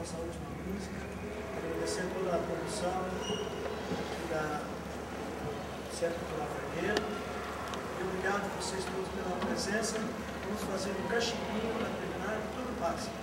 nossa última música. Agradecer toda a produção da Centro Cultural Ferreira. E obrigado a vocês todos pela presença. Vamos fazer um cachimbinho para terminar e tudo passa.